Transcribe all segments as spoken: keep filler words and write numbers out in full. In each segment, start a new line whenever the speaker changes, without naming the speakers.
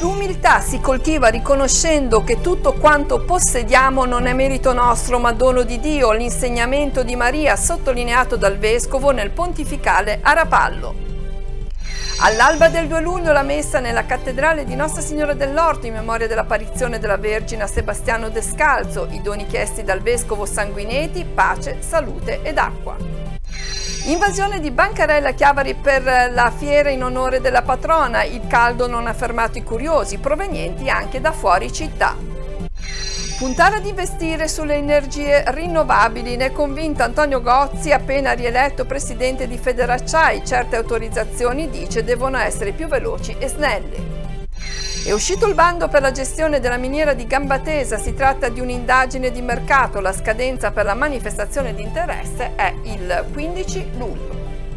L'umiltà si coltiva riconoscendo che tutto quanto possediamo non è merito nostro ma dono di Dio, l'insegnamento di Maria sottolineato dal Vescovo nel pontificale a Rapallo. All'alba del due luglio la messa nella cattedrale di Nostra Signora dell'Orto in memoria dell'apparizione della Vergine a Sebastiano Descalzo, i doni chiesti dal Vescovo Sanguineti, pace, salute ed acqua. Invasione di bancarella Chiavari per la fiera in onore della patrona, il caldo non ha fermato i curiosi, provenienti anche da fuori città. Puntare ad investire sulle energie rinnovabili, ne è convinto Antonio Gozzi, appena rieletto presidente di Federacciai. Certe autorizzazioni, dice, devono essere più veloci e snelle. È uscito il bando per la gestione della miniera di Gambatesa, si tratta di un'indagine di mercato, la scadenza per la manifestazione di interesse è il quindici luglio.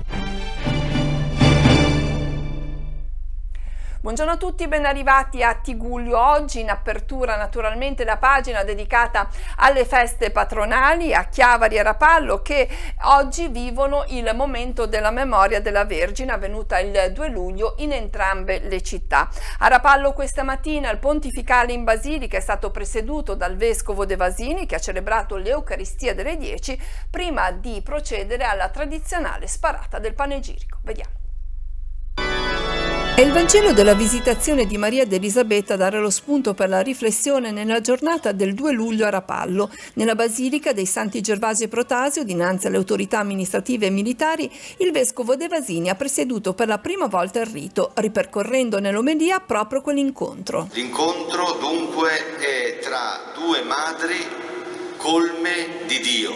Buongiorno a tutti, ben arrivati a Tigullio. Oggi in apertura naturalmente la pagina dedicata alle feste patronali a Chiavari e Rapallo, che oggi vivono il momento della memoria della Vergine avvenuta il due luglio in entrambe le città. A Rapallo questa mattina il pontificale in basilica è stato presieduto dal vescovo De Vasini, che ha celebrato l'Eucaristia delle dieci prima di procedere alla tradizionale sparata del panegirico. Vediamo. È il Vangelo della Visitazione di Maria ed Elisabetta a dare lo spunto per la riflessione nella giornata del due luglio a Rapallo. Nella Basilica dei Santi Gervasio e Protasio, dinanzi alle autorità amministrative e militari, il vescovo De Vasini ha presieduto per la prima volta il rito, ripercorrendo nell'omelia proprio quell'incontro.
L'incontro dunque è tra due madri colme di Dio.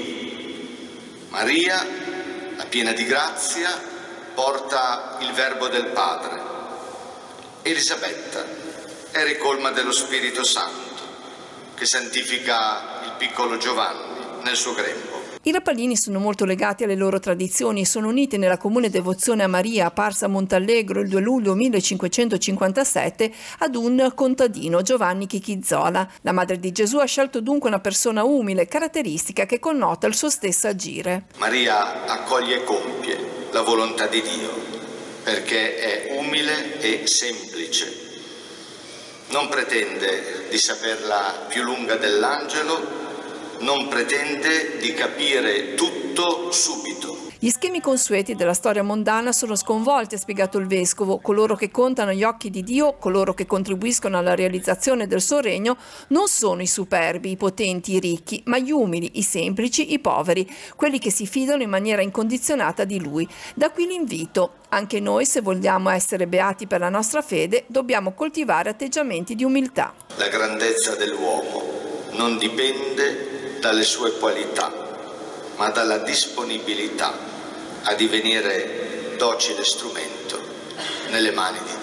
Maria, la piena di grazia, porta il Verbo del Padre. Elisabetta è ricolma dello Spirito Santo, che santifica il piccolo Giovanni nel suo grembo.
I rapallini sono molto legati alle loro tradizioni e sono uniti nella comune devozione a Maria, apparsa a Montallegro il due luglio millecinquecentocinquantasette ad un contadino, Giovanni Chichizzola. La madre di Gesù ha scelto dunque una persona umile, caratteristica che connota il suo stesso agire.
Maria accoglie e compie la volontà di Dio, perché è umile e semplice. Non pretende di saperla più lunga dell'angelo, non pretende di capire tutto subito.
Gli schemi consueti della storia mondana sono sconvolti, ha spiegato il vescovo. Coloro che contano gli occhi di Dio, coloro che contribuiscono alla realizzazione del suo regno, non sono i superbi, i potenti, i ricchi, ma gli umili, i semplici, i poveri, quelli che si fidano in maniera incondizionata di Lui. Da qui l'invito. Anche noi, se vogliamo essere beati per la nostra fede, dobbiamo coltivare atteggiamenti di umiltà.
La grandezza dell'uomo non dipende dalle sue qualità, ma dalla disponibilità a divenire docile strumento nelle mani di Dio.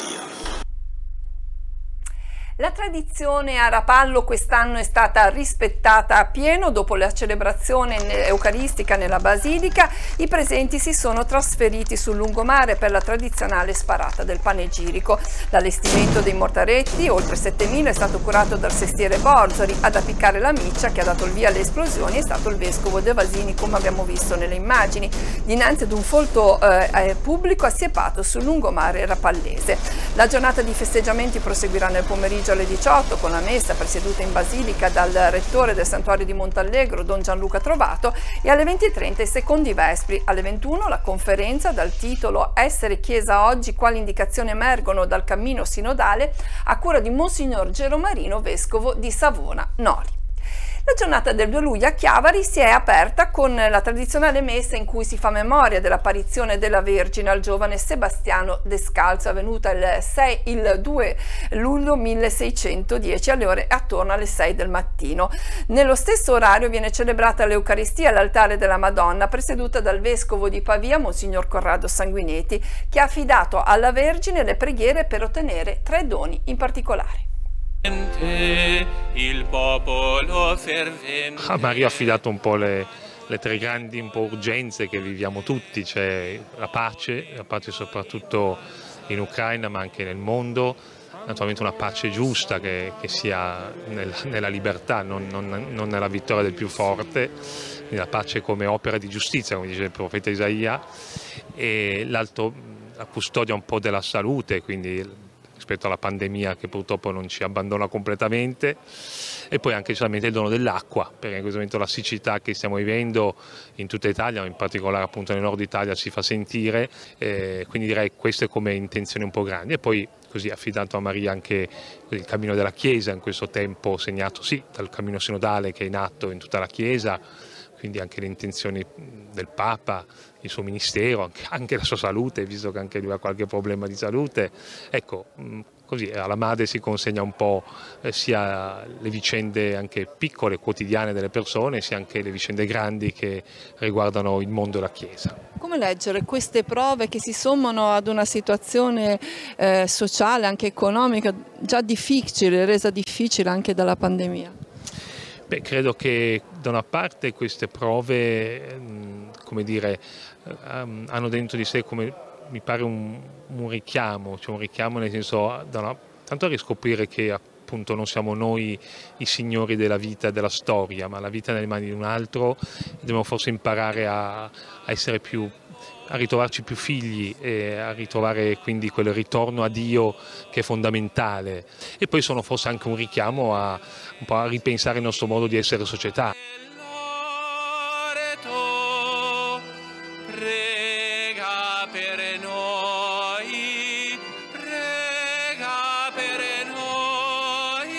La tradizione a Rapallo quest'anno è stata rispettata a pieno. Dopo la celebrazione eucaristica nella Basilica, i presenti si sono trasferiti sul lungomare per la tradizionale sparata del panegirico. L'allestimento dei mortaretti, oltre settemila, è stato curato dal sestiere Borzori. Ad appiccare la miccia che ha dato il via alle esplosioni è stato il vescovo De Vasini, come abbiamo visto nelle immagini, dinanzi ad un folto eh, pubblico assiepato sul lungomare rapallese. La giornata di festeggiamenti proseguirà nel pomeriggio alle diciotto con la messa presieduta in basilica dal rettore del santuario di Montallegro, Don Gianluca Trovato, e alle venti e trenta i secondi vespri. Alle ventuno la conferenza dal titolo Essere Chiesa oggi, quali indicazioni emergono dal cammino sinodale, a cura di Monsignor Geromarino, vescovo di Savona Noli. La giornata del due luglio a Chiavari si è aperta con la tradizionale messa in cui si fa memoria dell'apparizione della Vergine al giovane Sebastiano Descalzo, avvenuta il, sei, il due luglio milleseicentodieci alle ore attorno alle sei del mattino. Nello stesso orario viene celebrata l'Eucaristia all'altare della Madonna, presieduta dal vescovo di Pavia, Monsignor Corrado Sanguineti, che ha affidato alla Vergine le preghiere per ottenere tre doni in particolare.
Il popolo fervente.
A Maria ha affidato un po' le, le tre grandi un po' urgenze che viviamo tutti, cioè la pace, la pace soprattutto in Ucraina ma anche nel mondo, naturalmente una pace giusta che, che sia nel, nella libertà, non, non, non nella vittoria del più forte, la pace come opera di giustizia, come dice il profeta Isaia, e l'altro la custodia un po' della salute, quindi rispetto alla pandemia che purtroppo non ci abbandona completamente, e poi anche solamente il dono dell'acqua, perché in questo momento la siccità che stiamo vivendo in tutta Italia, in particolare appunto nel nord Italia, si fa sentire, eh, quindi direi queste come intenzioni un po' grandi. E poi così affidato a Maria anche il cammino della Chiesa in questo tempo, segnato sì dal cammino sinodale che è in atto in tutta la Chiesa, quindi anche le intenzioni del Papa, il suo ministero, anche, anche la sua salute, visto che anche lui ha qualche problema di salute. Ecco, così alla madre si consegna un po' eh, sia le vicende anche piccole, quotidiane delle persone, sia anche le vicende grandi che riguardano il mondo e la Chiesa.
Come leggere queste prove che si sommano ad una situazione eh, sociale, anche economica, già difficile, resa difficile anche dalla pandemia?
Beh, credo che da una parte queste prove, come dire, hanno dentro di sé, come mi pare, un, un richiamo, cioè un richiamo nel senso, da una, tanto a riscoprire che appunto non siamo noi i signori della vita e della storia, ma la vita è nelle mani di un altro, e dobbiamo forse imparare a, a essere più, a ritrovarci più figli e a ritrovare quindi quel ritorno a Dio che è fondamentale. E poi sono forse anche un richiamo a, un po' a ripensare il nostro modo di essere società.
Prega per noi, prega per noi,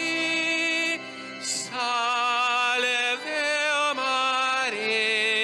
salve Maria.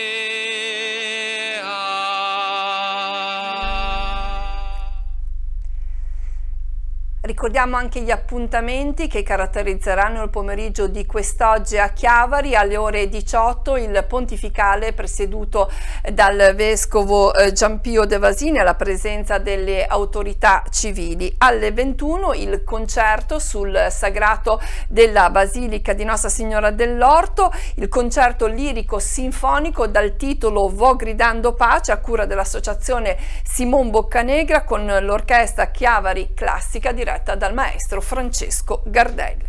Ricordiamo anche gli appuntamenti che caratterizzeranno il pomeriggio di quest'oggi a Chiavari. Alle ore diciotto il pontificale presieduto dal vescovo Giampio De Vasini alla presenza delle autorità civili. Alle ventuno il concerto sul sagrato della Basilica di Nostra Signora dell'Orto, il concerto lirico sinfonico dal titolo Vo gridando pace a cura dell'associazione Simon Boccanegra con l'orchestra Chiavari Classica diretta dal maestro Francesco Gardella.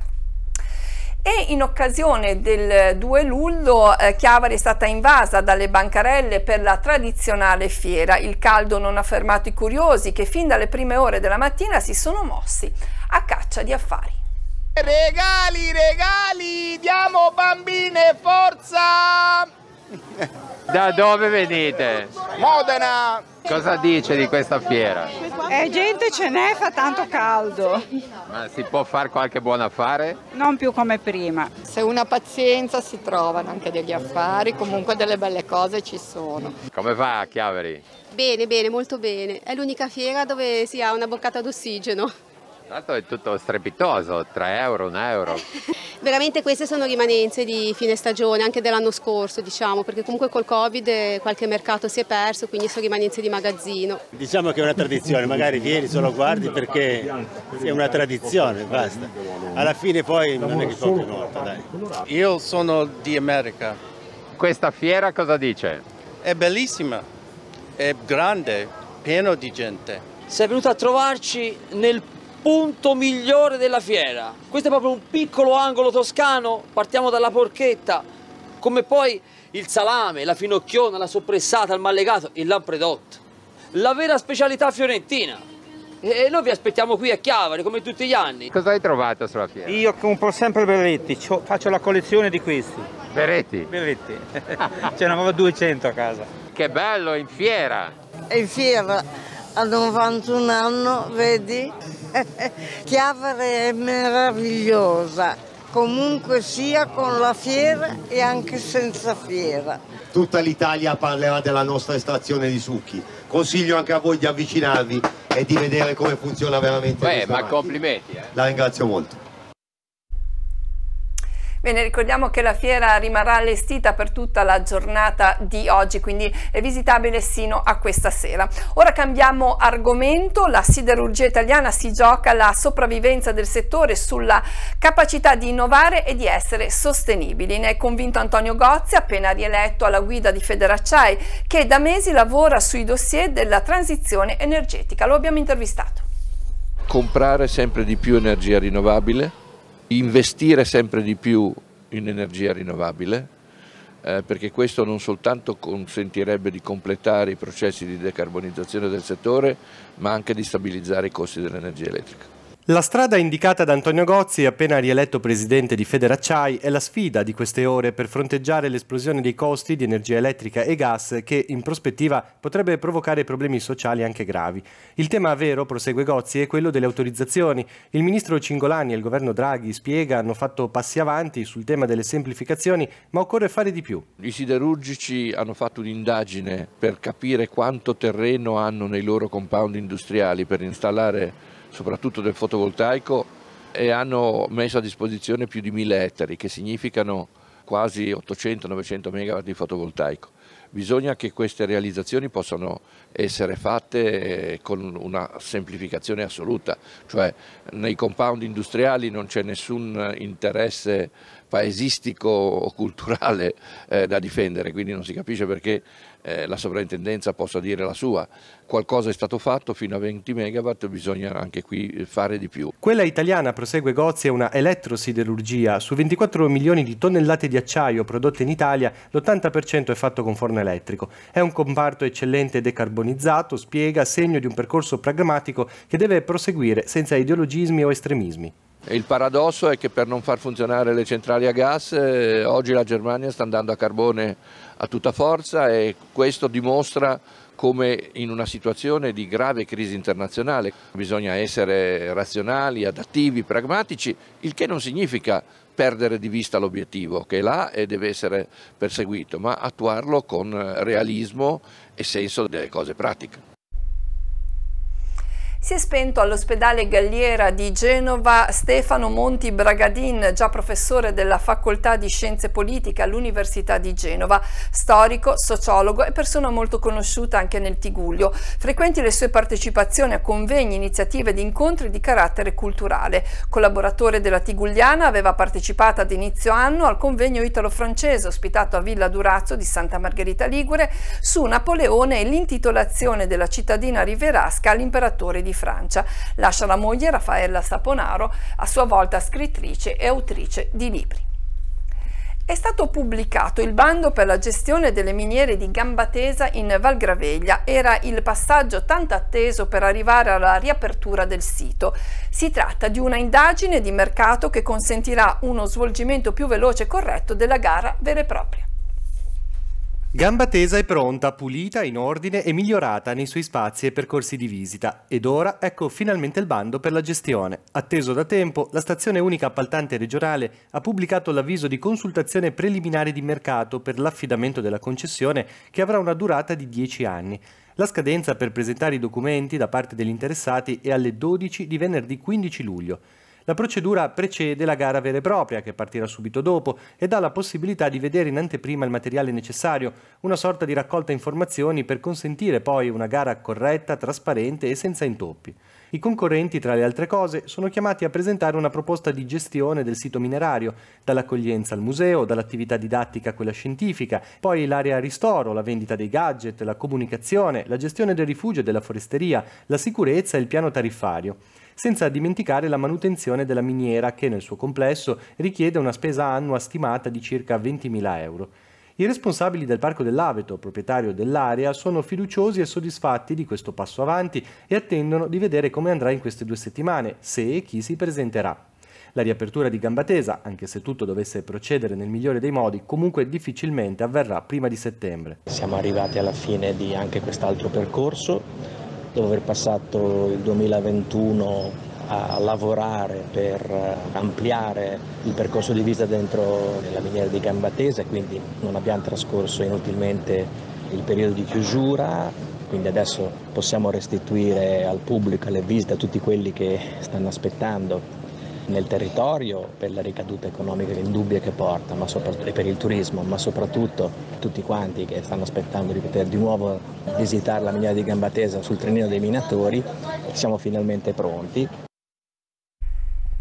E in occasione del due luglio eh, Chiavari è stata invasa dalle bancarelle per la tradizionale fiera. Il caldo non ha fermato i curiosi che fin dalle prime ore della mattina si sono mossi a caccia di affari.
Regali, regali, diamo bambine, forza!
Da dove venite?
Modena!
Cosa dice di questa fiera?
Eh, gente ce n'è, fa tanto caldo.
Ma si può fare qualche buon affare?
Non più come prima.
Se una pazienza si trovano anche degli affari, comunque delle belle cose ci sono.
Come va a Chiavari?
Bene, bene, molto bene. È l'unica fiera dove si ha una boccata d'ossigeno.
Tanto è tutto strepitoso, tre euro, un euro.
Veramente queste sono rimanenze di fine stagione, anche dell'anno scorso, diciamo, perché comunque col Covid qualche mercato si è perso, quindi sono rimanenze di magazzino.
Diciamo che è una tradizione, magari vieni solo guardi perché è una tradizione, basta. Alla fine poi non è che compri molto, dai.
Io sono di America.
Questa fiera cosa dice?
È bellissima, è grande, pieno di gente.
Sei venuto a trovarci nel punto migliore della fiera. Questo è proprio un piccolo angolo toscano, partiamo dalla porchetta, come poi il salame, la finocchiona, la soppressata, il mallegato, il lampredotto. La vera specialità fiorentina. E noi vi aspettiamo qui a Chiavari, come tutti gli anni.
Cosa hai trovato sulla fiera?
Io compro sempre berretti, faccio la collezione di questi.
Berretti?
Berretti. Ce ne avevo duecento a casa.
Che bello, in fiera!
È in fiera, a novantuno anni, vedi? Chiavari è meravigliosa, comunque sia con la fiera e anche senza fiera.
Tutta l'Italia parlerà della nostra estrazione di succhi. Consiglio anche a voi di avvicinarvi e di vedere come funziona veramente.
Beh, ma complimenti. Eh.
La ringrazio molto.
Bene, ricordiamo che la fiera rimarrà allestita per tutta la giornata di oggi, quindi è visitabile sino a questa sera. Ora cambiamo argomento. La siderurgia italiana si gioca la sopravvivenza del settore sulla capacità di innovare e di essere sostenibili. Ne è convinto Antonio Gozzi, appena rieletto alla guida di Federacciai, che da mesi lavora sui dossier della transizione energetica. Lo abbiamo intervistato.
Comprare sempre di più energia rinnovabile, investire sempre di più in energia rinnovabile, eh, perché questo non soltanto consentirebbe di completare i processi di decarbonizzazione del settore, ma anche di stabilizzare i costi dell'energia elettrica.
La strada indicata da Antonio Gozzi, appena rieletto presidente di Federacciai, è la sfida di queste ore per fronteggiare l'esplosione dei costi di energia elettrica e gas che in prospettiva potrebbe provocare problemi sociali anche gravi. Il tema vero, prosegue Gozzi, è quello delle autorizzazioni. Il ministro Cingolani e il governo Draghi, spiega, hanno fatto passi avanti sul tema delle semplificazioni, ma occorre fare di più.
I siderurgici hanno fatto un'indagine per capire quanto terreno hanno nei loro compound industriali per installare soprattutto del fotovoltaico, e hanno messo a disposizione più di mille ettari, che significano quasi ottocento novecento megawatt di fotovoltaico. Bisogna che queste realizzazioni possano essere fatte con una semplificazione assoluta, cioè nei compound industriali non c'è nessun interesse paesistico o culturale eh, da difendere, quindi non si capisce perché eh, la sovrintendenza possa dire la sua. Qualcosa è stato fatto fino a venti megawatt, bisogna anche qui fare di più.
Quella italiana, prosegue Gozzi, è una elettrosiderurgia. Su ventiquattro milioni di tonnellate di acciaio prodotte in Italia, l'ottanta per cento è fatto con forno elettrico. È un comparto eccellente e decarbonizzato, spiega, segno di un percorso pragmatico che deve proseguire senza ideologismi o estremismi.
Il paradosso è che per non far funzionare le centrali a gas eh, oggi la Germania sta andando a carbone a tutta forza, e questo dimostra come in una situazione di grave crisi internazionale bisogna essere razionali, adattivi, pragmatici, il che non significa perdere di vista l'obiettivo, che è là e deve essere perseguito, ma attuarlo con realismo e senso delle cose pratiche.
Si è spento all'ospedale Galliera di Genova Stefano Monti Bragadin, già professore della Facoltà di Scienze Politiche all'Università di Genova, storico, sociologo e persona molto conosciuta anche nel Tigullio. Frequenti le sue partecipazioni a convegni, iniziative ed incontri di carattere culturale. Collaboratore della Tigugliana, aveva partecipato ad inizio anno al convegno italo-francese ospitato a Villa Durazzo di Santa Margherita Ligure su Napoleone e l'intitolazione della cittadina riverasca all'imperatore di Francia. Lascia la moglie Raffaella Saponaro, a sua volta scrittrice e autrice di libri. È stato pubblicato il bando per la gestione delle miniere di Gambatesa in Val Graveglia. Era il passaggio tanto atteso per arrivare alla riapertura del sito. Si tratta di una indagine di mercato che consentirà uno svolgimento più veloce e corretto della gara vera e propria.
Gambatesa è pronta, pulita, in ordine e migliorata nei suoi spazi e percorsi di visita. Ed ora ecco finalmente il bando per la gestione. Atteso da tempo, la stazione unica appaltante regionale ha pubblicato l'avviso di consultazione preliminare di mercato per l'affidamento della concessione, che avrà una durata di dieci anni. La scadenza per presentare i documenti da parte degli interessati è alle dodici di venerdì quindici luglio. La procedura precede la gara vera e propria, che partirà subito dopo, e dà la possibilità di vedere in anteprima il materiale necessario, una sorta di raccolta informazioni per consentire poi una gara corretta, trasparente e senza intoppi. I concorrenti, tra le altre cose, sono chiamati a presentare una proposta di gestione del sito minerario, dall'accoglienza al museo, dall'attività didattica a quella scientifica, poi l'area ristoro, la vendita dei gadget, la comunicazione, la gestione del rifugio e della foresteria, la sicurezza e il piano tariffario. Senza dimenticare la manutenzione della miniera che nel suo complesso richiede una spesa annua stimata di circa ventimila euro. I responsabili del Parco dell'Aveto, proprietario dell'area, sono fiduciosi e soddisfatti di questo passo avanti e attendono di vedere come andrà in queste due settimane, se e chi si presenterà. La riapertura di Gambatesa, anche se tutto dovesse procedere nel migliore dei modi, comunque difficilmente avverrà prima di settembre.
Siamo arrivati alla fine di anche quest'altro percorso. Dopo aver passato il duemilaventuno a lavorare per ampliare il percorso di visita dentro la miniera di Gambatesa, quindi non abbiamo trascorso inutilmente il periodo di chiusura, quindi adesso possiamo restituire al pubblico, alle visite, a tutti quelli che stanno aspettando nel territorio per la ricaduta economica indubbia che porta, ma soprattutto per il turismo, ma soprattutto tutti quanti che stanno aspettando di poter di nuovo visitare la miniera di Gambatesa sul trenino dei minatori. Siamo finalmente pronti.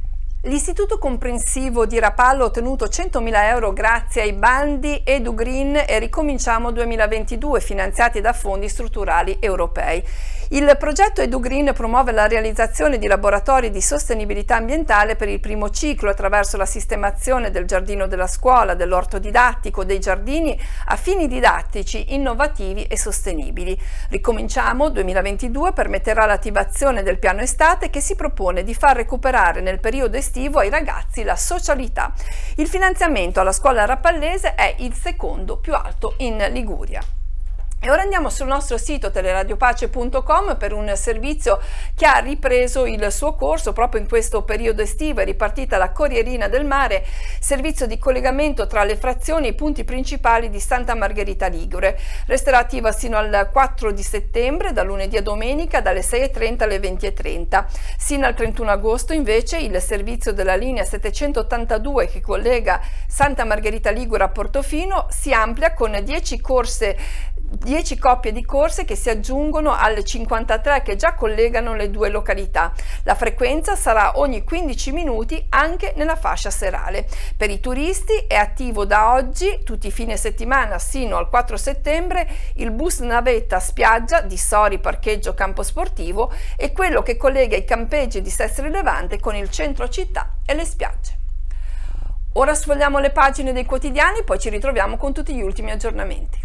L'Istituto Comprensivo di Rapallo ha ottenuto centomila euro grazie ai bandi EduGreen e Ricominciamo duemilaventidue finanziati da fondi strutturali europei. Il progetto EduGreen promuove la realizzazione di laboratori di sostenibilità ambientale per il primo ciclo attraverso la sistemazione del giardino della scuola, dell'orto didattico, dei giardini a fini didattici innovativi e sostenibili. Ricominciamo duemilaventidue permetterà l'attivazione del piano estate che si propone di far recuperare nel periodo estivo ai ragazzi la socialità. Il finanziamento alla scuola rappallese è il secondo più alto in Liguria. E ora andiamo sul nostro sito teleradiopace punto com per un servizio che ha ripreso il suo corso proprio in questo periodo estivo. È ripartita la Corrierina del Mare, servizio di collegamento tra le frazioni e i punti principali di Santa Margherita Ligure. Resterà attiva sino al quattro di settembre, da lunedì a domenica, dalle sei e trenta alle venti e trenta. Sino al trentuno agosto invece il servizio della linea settecentottantadue che collega Santa Margherita Ligure a Portofino si amplia con dieci corse dieci coppie di corse che si aggiungono alle cinquantatré che già collegano le due località. La frequenza sarà ogni quindici minuti anche nella fascia serale. Per i turisti è attivo da oggi, tutti i fine settimana sino al quattro settembre, il bus navetta spiaggia di Sori Parcheggio Campo Sportivo e quello che collega i campeggi di Sestri Levante con il centro città e le spiagge. Ora sfogliamo le pagine dei quotidiani, poi ci ritroviamo con tutti gli ultimi aggiornamenti.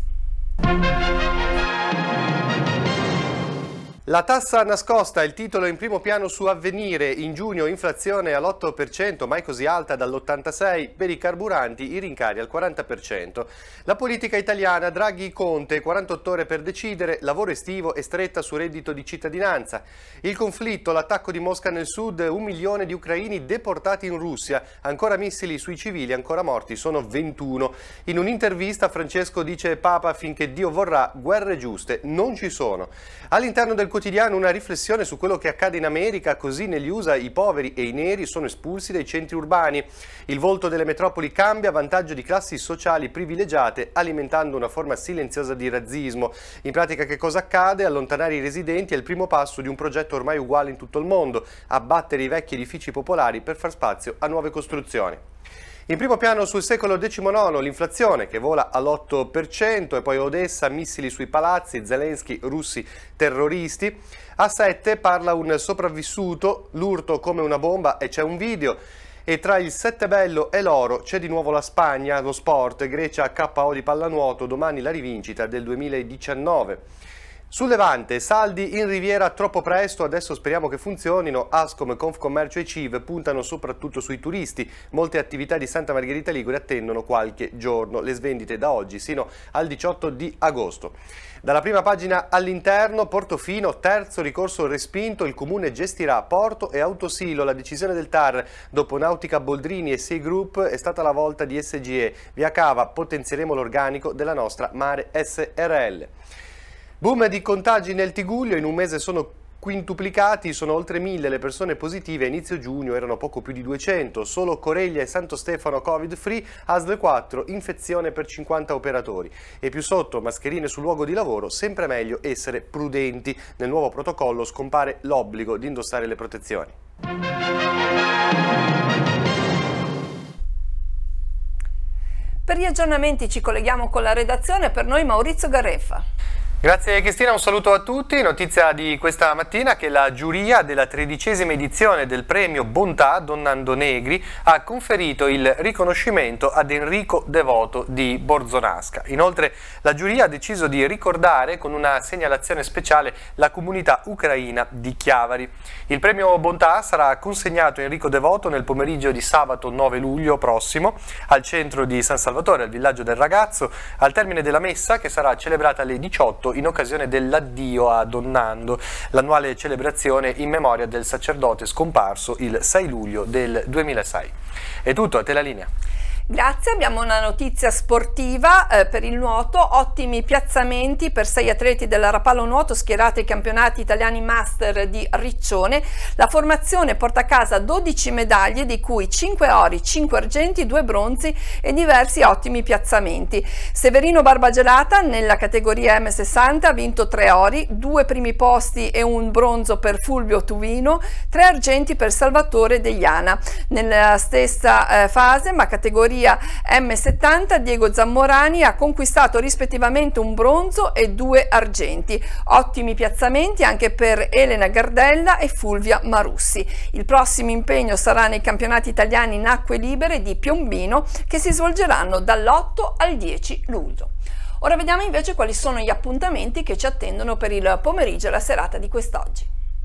La tassa nascosta, il titolo in primo piano su Avvenire. In giugno inflazione all'otto per cento, mai così alta dall'ottantasei, per i carburanti i rincari al quaranta per cento. La politica italiana, Draghi-Conte, quarantotto ore per decidere, lavoro estivo e stretta su reddito di cittadinanza. Il conflitto, l'attacco di Mosca nel sud, un milione di ucraini deportati in Russia, ancora missili sui civili, ancora morti, sono ventuno. In un'intervista Francesco dice Papa finché Dio vorrà, guerre giuste non ci sono. All'interno del quotidiano una riflessione su quello che accade in America, così negli U S A i poveri e i neri sono espulsi dai centri urbani. Il volto delle metropoli cambia a vantaggio di classi sociali privilegiate, alimentando una forma silenziosa di razzismo. In pratica che cosa accade? Allontanare i residenti è il primo passo di un progetto ormai uguale in tutto il mondo, abbattere i vecchi edifici popolari per far spazio a nuove costruzioni. In primo piano sul secolo diciannove l'inflazione che vola all'otto per cento e poi Odessa, missili sui palazzi, Zelensky, russi terroristi. A sette parla un sopravvissuto, l'urto come una bomba e c'è un video. E tra il sette bello e l'oro c'è di nuovo la Spagna, lo sport, Grecia K O di pallanuoto, domani la rivincita del duemiladiciannove. Sul Levante, saldi in Riviera troppo presto, adesso speriamo che funzionino. Ascom, Confcommercio e C I V puntano soprattutto sui turisti. Molte attività di Santa Margherita Ligure attendono qualche giorno, le svendite da oggi sino al diciotto di agosto. Dalla prima pagina all'interno, Portofino, terzo ricorso respinto, il comune gestirà porto e autosilo. La decisione del T A R dopo Nautica Boldrini e Sea Group è stata la volta di S G E. Via Cava, potenzieremo l'organico della nostra Mare S R L. Boom di contagi nel Tigullio, in un mese sono quintuplicati, sono oltre mille le persone positive, a inizio giugno erano poco più di duecento, solo Coreglia e Santo Stefano Covid free, A S L quattro, infezione per cinquanta operatori. E più sotto, mascherine sul luogo di lavoro, sempre meglio essere prudenti. Nel nuovo protocollo scompare l'obbligo di indossare le protezioni.
Per gli aggiornamenti ci colleghiamo con la redazione, per noi Maurizio Garreffa.
Grazie Cristina, un saluto a tutti. Notizia di questa mattina che la giuria della tredicesima edizione del premio Bontà Donnando Negri ha conferito il riconoscimento ad Enrico Devoto di Borzonasca. Inoltre la giuria ha deciso di ricordare con una segnalazione speciale la comunità ucraina di Chiavari. Il premio Bontà sarà consegnato a Enrico Devoto nel pomeriggio di sabato nove luglio prossimo al centro di San Salvatore, al villaggio del ragazzo, al termine della messa che sarà celebrata alle diciotto in occasione dell'addio a Donnando, l'annuale celebrazione in memoria del sacerdote scomparso il sei luglio del duemilasei. È tutto, a te la linea.
Grazie, abbiamo una notizia sportiva eh, per il nuoto, ottimi piazzamenti per sei atleti della Rapallo Nuoto schierati ai campionati italiani master di Riccione. La formazione porta a casa dodici medaglie, di cui cinque ori, cinque argenti, due bronzi e diversi ottimi piazzamenti. Severino Barbagelata nella categoria emme sessanta ha vinto tre ori, due primi posti e un bronzo per Fulvio Tuvino, tre argenti per Salvatore Degliana. Nella stessa eh, fase, ma categoria emme settanta, Diego Zammorani ha conquistato rispettivamente un bronzo e due argenti. Ottimi piazzamenti anche per Elena Gardella e Fulvia Marussi. Il prossimo impegno sarà nei campionati italiani in acque libere di Piombino, che si svolgeranno dall'otto al dieci luglio. Ora vediamo invece quali sono gli appuntamenti che ci attendono per il pomeriggio e la serata di quest'oggi.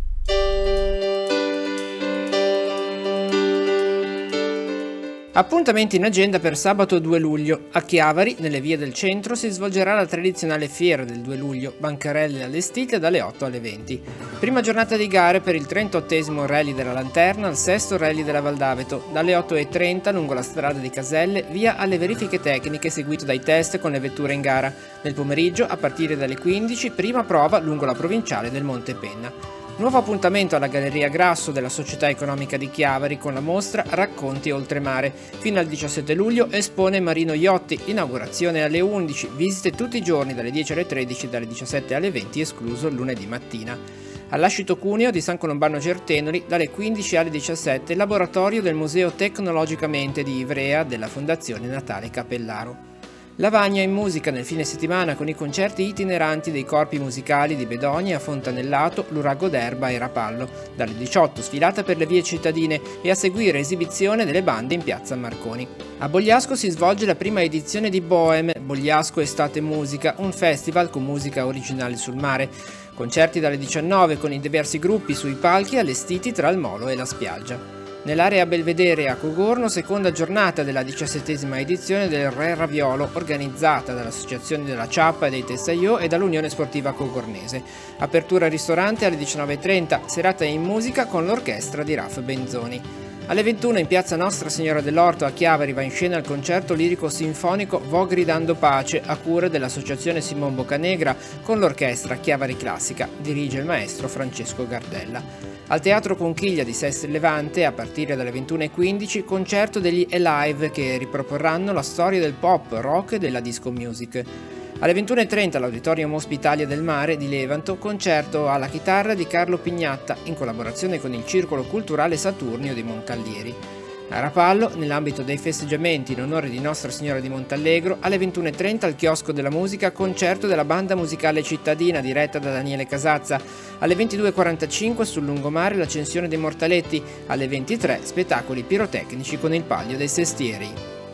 Appuntamenti in agenda per sabato due luglio. A Chiavari, nelle vie del centro, si svolgerà la tradizionale fiera del due luglio, bancarelle allestite dalle otto alle venti. Prima giornata di gare per il trentottesimo Rally della Lanterna al sesto Rally della Valdavito, dalle otto e trenta lungo la strada di Caselle, via alle verifiche tecniche seguito dai test con le vetture in gara. Nel pomeriggio, a partire dalle quindici, prima prova lungo la provinciale del Monte Penna. Nuovo appuntamento alla Galleria Grasso della Società Economica di Chiavari con la mostra Racconti Oltremare. Fino al diciassette luglio espone Marino Iotti, inaugurazione alle undici, visite tutti i giorni dalle dieci alle tredici, dalle diciassette alle venti, escluso lunedì mattina. All'Ascito Cuneo di San Colombano Certenoli, dalle quindici alle diciassette, laboratorio del Museo Tecnologicamente di Ivrea della Fondazione Natale Capellaro. Lavagna in musica nel fine settimana con i concerti itineranti dei corpi musicali di Bedonia, Fontanellato, Lurago d'Erba e Rapallo. Dalle diciotto sfilata per le vie cittadine e a seguire esibizione delle bande in piazza Marconi. A Bogliasco si svolge la prima edizione di Bohem, Bogliasco Estate Musica, un festival con musica originale sul mare. Concerti dalle diciannove con i diversi gruppi sui palchi allestiti tra il molo e la spiaggia. Nell'area Belvedere a Cogorno, seconda giornata della diciassettesima edizione del Re Raviolo, organizzata dall'Associazione della Ciappa e dei Tessaiò e dall'Unione Sportiva Cogornese. Apertura ristorante alle diciannove e trenta, serata in musica con l'orchestra di Raf Benzoni. Alle ventuno in piazza Nostra Signora dell'Orto a Chiavari va in scena il concerto lirico sinfonico Vo gridando pace a cura dell'Associazione Simon Boccanegra con l'orchestra Chiavari Classica, dirige il maestro Francesco Gardella. Al Teatro Conchiglia di Sestri Levante, a partire dalle ventuno e quindici, concerto degli Alive che riproporranno la storia del pop, rock e della disco music. Alle ventuno e trenta all'Auditorium Ospitalia del Mare di Levanto, concerto alla chitarra di Carlo Pignatta in collaborazione con il Circolo Culturale Saturnio di Moncallieri. A Rapallo, nell'ambito dei festeggiamenti in onore di Nostra Signora di Montallegro, alle ventuno e trenta al Chiosco della Musica, concerto della Banda Musicale Cittadina diretta da Daniele Casazza. Alle ventidue e quarantacinque sul lungomare l'Ascensione dei Mortaletti, alle ventitré spettacoli pirotecnici con il Palio dei Sestieri.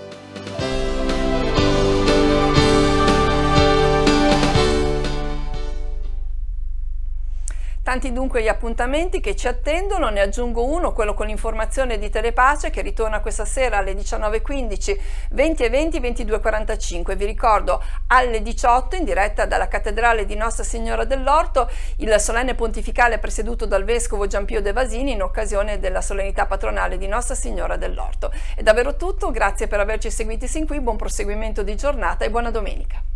Tanti dunque gli appuntamenti che ci attendono, ne aggiungo uno, quello con l'informazione di Telepace che ritorna questa sera alle diciannove e quindici, venti e venti, ventidue e quarantacinque. Vi ricordo alle diciotto in diretta dalla Cattedrale di Nostra Signora dell'Orto il solenne pontificale presieduto dal Vescovo Giampio De Vasini in occasione della solennità patronale di Nostra Signora dell'Orto. È davvero tutto, grazie per averci seguiti sin qui, buon proseguimento di giornata e buona domenica.